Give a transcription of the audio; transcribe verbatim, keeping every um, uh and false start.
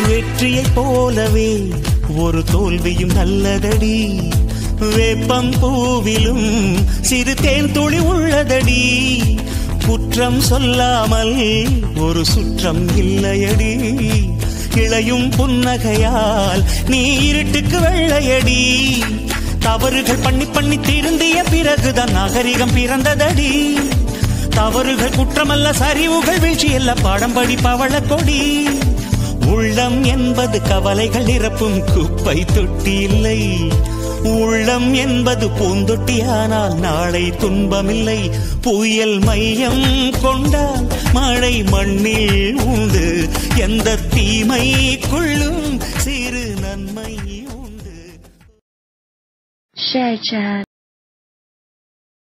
வெற்றியைப் போலவே ஒரு தோல்வியும் நல்லதடி. வேப்பம் பூவிலும் சிறு தேன் துளி உள்ளதடி. குற்றம் சொல்லாமல் ஒரு சுற்றம் இல்லையடி. இளையும் புன்னகையால் நீ இருட்டுக்கு வெள்ளையடி. தவறுகள் பண்ணி பண்ணி திருந்திய பிறகுதான் நாகரிகம் பிறந்ததடி. தவறுகள் குற்றமல்ல, சரிவுகள் வீழ்ச்சி அல்ல, பாடம்படி பவள கொடி. உள்ளம் என்பது கவலைகள் நிரப்பும் குப்பை தொட்டி இல்லை. உள்ளம் என்பது பூந்தொட்டியானால் நாளை துன்பமில்லை. புயல் மையம் கொண்டால் மழை மண்ணில் உண்டு. எந்த தீமைக்குள்ளும் சிறு நன்மை உண்டு. Share chat.